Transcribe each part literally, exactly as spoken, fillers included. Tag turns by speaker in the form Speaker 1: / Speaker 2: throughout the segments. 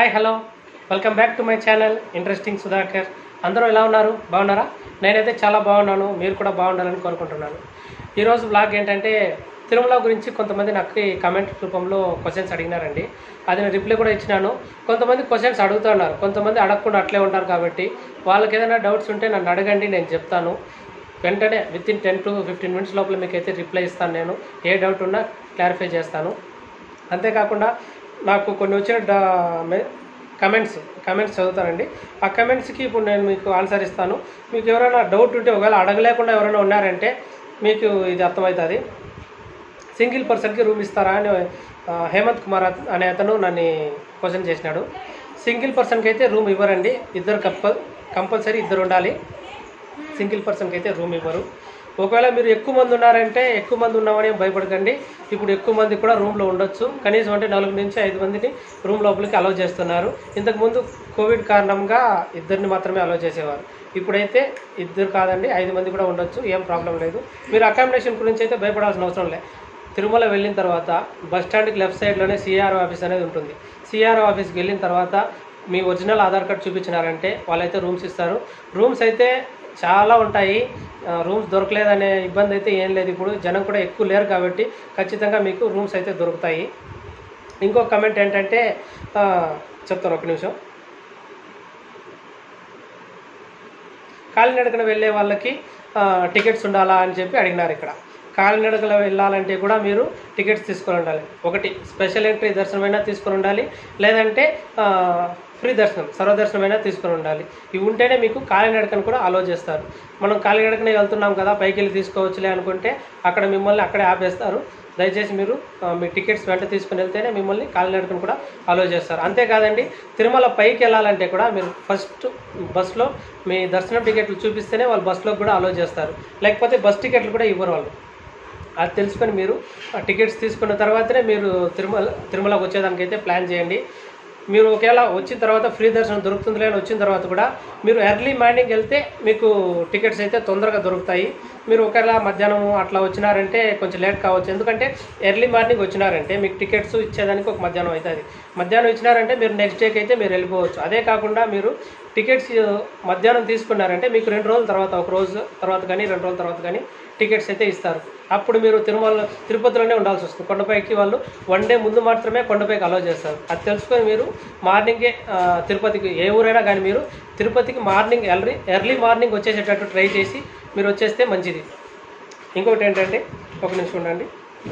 Speaker 1: Hi hello welcome back to my channel interesting Sudhakar. అందరూ ఎలా ఉన్నారు? బాగున్నారా? నేనైతే చాలా బాగున్నాను. మీరు కూడా బాగుండాలని కోరుకుంటున్నాను. ఈరోజు బ్లాగ్ ఏంటంటే తిరుమల గురించి కొంతమంది నాకు కామెంట్ రూపంలో క్వశ్చన్స్ అడిగినారండి. అది నేను రిప్లై కూడా ఇచ్చినాను. కొంతమంది క్వశ్చన్స్ అడుగుతున్నారు, కొంతమంది అడగకుండా అట్లే ఉంటారు. కాబట్టి వాళ్ళకి ఏదైనా డౌట్స్ ఉంటే నన్ను అడగండి, నేను చెప్తాను. వెంటనే within ten to fifteen minutes లోపల మీకు అయితే రిప్లై ఇస్తాను. నేను ఏ డౌట్ ఉన్నా క్లారిఫై చేస్తాను. అంతేకాకుండా నాకు కొన్ని వచ్చిన కమెంట్స్ కమెంట్స్ చదువుతానండి. ఆ కమెంట్స్కి ఇప్పుడు నేను మీకు ఆన్సర్ ఇస్తాను. మీకు ఎవరైనా డౌట్ ఉంటే, ఒకవేళ అడగలేకుండా ఎవరైనా ఉన్నారంటే మీకు ఇది అర్థమవుతుంది. సింగిల్ పర్సన్కి రూమ్ ఇస్తారా అని హేమంత్ కుమార్ అనే అతను నన్ను క్వశ్చన్ చేసినాడు. సింగిల్ పర్సన్కి అయితే రూమ్ ఇవ్వరండి, ఇద్దరు కంపల్ కంపల్సరీ ఇద్దరు ఉండాలి. సింగిల్ పర్సన్కి అయితే రూమ్ ఇవ్వరు. ఒకవేళ మీరు ఎక్కువ మంది ఉన్నారంటే, ఎక్కువ మంది ఉన్నామని భయపడకండి. ఇప్పుడు ఎక్కువ మంది కూడా రూమ్లో ఉండొచ్చు. కనీసం అంటే నలుగురు నుంచి ఐదు మందిని రూమ్ లోపలికి అలౌ చేస్తున్నారు. ఇంతకుముందు కోవిడ్ కారణంగా ఇద్దరిని మాత్రమే అలౌ చేసేవారు. ఇప్పుడైతే ఇద్దరు కాదండి, ఐదు మంది కూడా ఉండొచ్చు. ఏం ప్రాబ్లం లేదు. మీరు అకామిడేషన్ గురించి అయితే భయపడాల్సిన అవసరం లేదు. తిరుమల వెళ్ళిన తర్వాత బస్ స్టాండ్కి లెఫ్ట్ సైడ్లోనే సిఆర్ఓ ఆఫీస్ అనేది ఉంటుంది. సిఆర్ఓ ఆఫీస్కి వెళ్ళిన తర్వాత మీ ఒరిజినల్ ఆధార్ కార్డ్ చూపించినారంటే వాళ్ళైతే రూమ్స్ ఇస్తారు. రూమ్స్ అయితే చాలా ఉంటాయి. రూమ్స్ దొరకలేదనే ఇబ్బంది అయితే ఏం లేదు. ఇప్పుడు జనం కూడా ఎక్కువ లేరు కాబట్టి ఖచ్చితంగా మీకు రూమ్స్ అయితే దొరుకుతాయి. ఇంకో కమెంట్ ఏంటంటే చెప్తాను, ఒక నిమిషం. కాలినడకన వెళ్ళే వాళ్ళకి టికెట్స్ ఉండాలా అని చెప్పి అడిగినారు. ఇక్కడ కాలినడకలో వెళ్ళాలంటే కూడా మీరు టికెట్స్ తీసుకొని ఉండాలి. ఒకటి స్పెషల్ ఎంట్రీ దర్శనమైనా తీసుకొని ఉండాలి, లేదంటే ఫ్రీ దర్శనం సర్వదర్శనమైనా తీసుకొని ఉండాలి. ఇవి ఉంటేనే మీకు కాలినడకను కూడా అలో చేస్తారు. మనం కాలినడకనే వెళ్తున్నాం కదా, పైకి వెళ్ళి తీసుకోవచ్చులే అనుకుంటే అక్కడ మిమ్మల్ని అక్కడే ఆపేస్తారు. దయచేసి మీరు మీ టికెట్స్ వెంట తీసుకుని వెళ్తేనే మిమ్మల్ని కాలినడకను కూడా అలో చేస్తారు. అంతేకాదండి, తిరుమల పైకి వెళ్ళాలంటే కూడా మీరు ఫస్ట్ బస్సులో మీ దర్శనం టికెట్లు చూపిస్తేనే వాళ్ళు బస్సులో కూడా అలో చేస్తారు. లేకపోతే బస్ టికెట్లు కూడా ఇవ్వరు వాళ్ళు. అది తెలుసుకొని మీరు టికెట్స్ తీసుకున్న తర్వాతనే మీరు తిరుమల తిరుమలకు వచ్చేదానికైతే ప్లాన్ చేయండి. మీరు ఒకవేళ వచ్చిన తర్వాత ఫ్రీ దర్శనం దొరుకుతుందిలే అని వచ్చిన తర్వాత కూడా మీరు ఎర్లీ మార్నింగ్ వెళ్తే మీకు టికెట్స్ అయితే తొందరగా దొరుకుతాయి. మీరు ఒకవేళ మధ్యాహ్నం అట్లా వచ్చినారంటే కొంచెం లేట్ కావచ్చు. ఎందుకంటే ఎర్లీ మార్నింగ్ వచ్చినారంటే మీకు టికెట్స్ ఇచ్చేదానికి ఒక మధ్యాహ్నం అవుతుంది. మధ్యాహ్నం ఇచ్చినారంటే మీరు నెక్స్ట్ డేకి అయితే మీరు వెళ్ళిపోవచ్చు. అదే కాకుండా మీరు టికెట్స్ మధ్యాహ్నం తీసుకున్నారంటే మీకు రెండు రోజుల తర్వాత, ఒక రోజు తర్వాత కానీ రెండు రోజుల తర్వాత కానీ టికెట్స్ అయితే ఇస్తారు. అప్పుడు మీరు తిరుమల తిరుపతిలోనే ఉండాల్సి వస్తుంది. కొండపైకి వాళ్ళు వన్ డే ముందు మాత్రమే కొండపైకి అలౌ చేస్తారు. అది తెలుసుకొని మీరు మార్నింగే తిరుపతికి, ఏ ఊరైనా కానీ మీరు తిరుపతికి మార్నింగ్ ఎర్లీ ఎర్లీ మార్నింగ్ వచ్చేసేటట్టు ట్రై చేసి మీరు వచ్చేస్తే మంచిది. ఇంకొకటి ఏంటంటే, ఒక నిమిషం ఉండండి.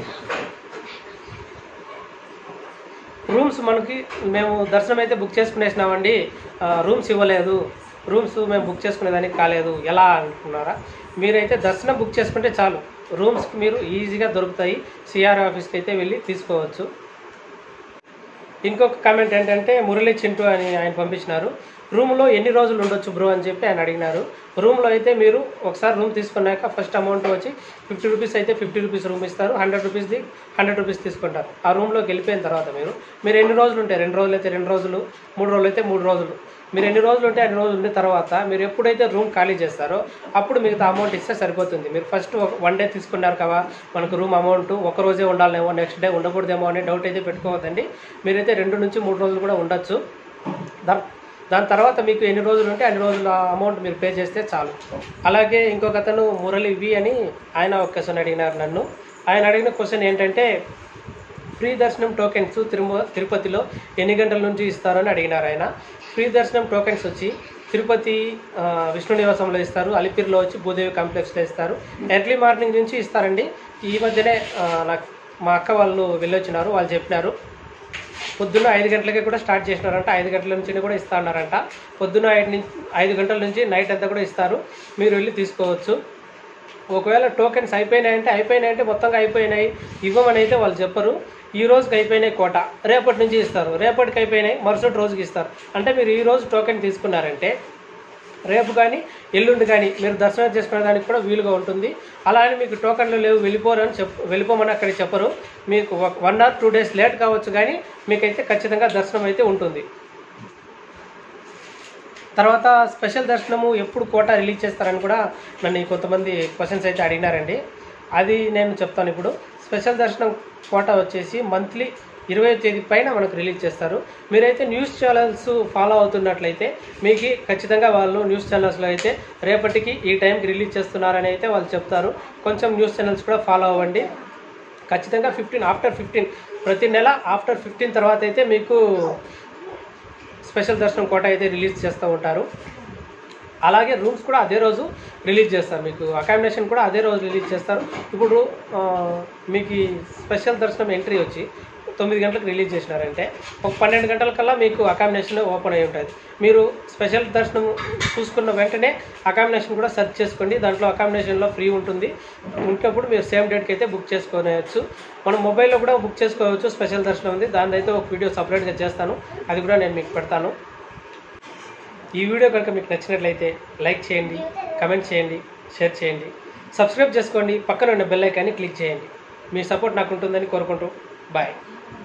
Speaker 1: రూమ్స్ మనకి మేము దర్శనం అయితే బుక్ చేసుకునేసినామండి, రూమ్స్ ఇవ్వలేదు, రూమ్స్ మేము బుక్ చేసుకునేదానికి కాలేదు ఎలా అనుకున్నారా? మీరైతే దర్శనం బుక్ చేసుకుంటే చాలు, రూమ్స్కి మీరు ఈజీగా దొరుకుతాయి. సిఆర్ ఆఫీస్కి అయితే వెళ్ళి తీసుకోవచ్చు. ఇంకొక కామెంట్ ఏంటంటే, మురళీ చింటూ అని ఆయన పంపించినారు. రూమ్లో ఎన్ని రోజులు ఉండొచ్చు బ్రో అని చెప్పి ఆయన అడిగినారు. రూమ్లో అయితే మీరు ఒకసారి రూమ్ తీసుకున్నాక ఫస్ట్ అమౌంట్ వచ్చి ఫిఫ్టీ రూపీస్ అయితే ఫిఫ్టీ రూపీస్ రూమ్ ఇస్తారు. హండ్రెడ్ రూపీస్ది హండ్రెడ్ రూపీస్ తీసుకుంటారు. ఆ రూమ్లోకి వెళ్ళిపోయిన తర్వాత మీరు మీరు ఎన్ని రోజులు ఉంటాయి, రెండు రోజులు అయితే రెండు రోజులు, మూడు రోజులు అయితే మూడు రోజులు, మీరు ఎన్ని రోజులు ఉంటే అన్ని రోజులు ఉండిన తర్వాత మీరు ఎప్పుడైతే రూమ్ ఖాళీ చేస్తారో అప్పుడు మిగతా అమౌంట్ ఇస్తే సరిపోతుంది. మీరు ఫస్ట్ వన్ డే తీసుకున్నారు కదా, మనకు రూమ్ అమౌంట్ ఒక రోజే ఉండాలేమో, నెక్స్ట్ డే ఉండకూడదేమో అనే డౌట్ అయితే పెట్టుకోవద్దండి. మీరైతే రెండు నుంచి మూడు రోజులు కూడా ఉండొచ్చు. దా దాని తర్వాత మీకు ఎన్ని రోజులు ఉంటే అన్ని రోజుల అమౌంట్ మీరు పే చేస్తే చాలు. అలాగే ఇంకొక అతను మురళి వి అని ఆయన ఒక క్వశ్చన్ అడిగినారు నన్ను. ఆయన అడిగిన క్వశ్చన్ ఏంటంటే, ఫ్రీ దర్శనం టోకెన్స్ తిరుమ తిరుపతిలో ఎన్ని గంటల నుంచి ఇస్తారని అడిగినారు ఆయన. ఫ్రీ దర్శనం టోకెన్స్ వచ్చి తిరుపతి విష్ణు నివాసంలో ఇస్తారు, అలిపిరిలో వచ్చి భూదేవి కాంప్లెక్స్లో ఇస్తారు. ఎర్లీ మార్నింగ్ నుంచి ఇస్తారండి. ఈ మధ్యనే నాకు మా అక్క వాళ్ళు వెళ్ళొచ్చినారు, వాళ్ళు చెప్పినారు పొద్దున్న ఐదు గంటలకే కూడా స్టార్ట్ చేసినారంట. ఐదు గంటల నుంచి కూడా ఇస్తా అన్నారంట. పొద్దున్న ఐదు నుంచి ఐదు గంటల నుంచి నైట్ అంతా కూడా ఇస్తారు, మీరు వెళ్ళి తీసుకోవచ్చు. ఒకవేళ టోకెన్స్ అయిపోయినాయంటే అయిపోయినాయంటే మొత్తంగా అయిపోయినాయి ఇవ్వమని అయితే వాళ్ళు చెప్పరు. ఈ రోజుకి అయిపోయినాయి కోట, రేపటి నుంచి ఇస్తారు. రేపటికి అయిపోయినాయి మరుసటి రోజుకి ఇస్తారు. అంటే మీరు ఈ రోజు టోకెన్ తీసుకున్నారంటే రేపు కానీ ఎల్లుండి కానీ మీరు దర్శనం చేసుకునే దానికి కూడా వీలుగా ఉంటుంది. అలా అని మీకు టోకన్లు లేవు వెళ్ళిపోరు అని చెప్ప వెళ్ళిపోమని అక్కడ చెప్పరు. మీకు one or two days late కావచ్చు, కానీ మీకైతే ఖచ్చితంగా దర్శనం అయితే ఉంటుంది. తర్వాత స్పెషల్ దర్శనము ఎప్పుడు కోటా రిలీజ్ చేస్తారని కూడా నన్ను కొంతమంది క్వశ్చన్స్ అయితే అడిగినారండి. అది నేను చెప్తాను ఇప్పుడు. స్పెషల్ దర్శనం కోటా వచ్చేసి మంత్లీ ఇరవై తేదీ పైన మనకు రిలీజ్ చేస్తారు. మీరైతే న్యూస్ ఛానల్స్ ఫాలో అవుతున్నట్లయితే మీకు ఖచ్చితంగా వాళ్ళు న్యూస్ ఛానల్స్లో అయితే రేపటికి ఈ టైంకి రిలీజ్ చేస్తున్నారని అయితే వాళ్ళు చెప్తారు. కొంచెం న్యూస్ ఛానల్స్ కూడా ఫాలో అవ్వండి. ఖచ్చితంగా ఫిఫ్టీన్ ఆఫ్టర్ ఫిఫ్టీన్ ప్రతి నెల ఆఫ్టర్ ఫిఫ్టీన్ తర్వాత అయితే మీకు స్పెషల్ దర్శనం కోట అయితే రిలీజ్ చేస్తూ ఉంటారు. అలాగే రూమ్స్ కూడా అదే రోజు రిలీజ్ చేస్తారు. మీకు అకామిడేషన్ కూడా అదే రోజు రిలీజ్ చేస్తారు. ఇప్పుడు మీకు స్పెషల్ దర్శనం ఎంట్రీ వచ్చి తొమ్మిది గంటలకు రిలీజ్ చేసినారంటే ఒక పన్నెండు గంటల కల్లా మీకు అకామిడేషన్ ఓపెన్ అయి ఉంటుంది. మీరు స్పెషల్ దర్శనం చూసుకున్న వెంటనే అకామిడేషన్ కూడా సెర్చ్ చేసుకోండి. దాంట్లో అకామిడేషన్లో ఫ్రీ ఉంటుంది. ఇంకప్పుడు మీరు సేమ్ డేట్కి అయితే బుక్ చేసుకోవచ్చు. మనం మొబైల్లో కూడా బుక్ చేసుకోవచ్చు. స్పెషల్ దర్శనం ఉంది, దాని అయితే ఒక వీడియో సపరేట్గా చేస్తాను, అది కూడా నేను మీకు పెడతాను. ఈ వీడియో కనుక మీకు నచ్చినట్లయితే లైక్ చేయండి, కమెంట్ చేయండి, షేర్ చేయండి, సబ్స్క్రైబ్ చేసుకోండి, పక్కన ఉన్న బెల్ ఐకాన్ని క్లిక్ చేయండి. మీ సపోర్ట్ నాకు ఉంటుందని కోరుకుంటూ బాయ్.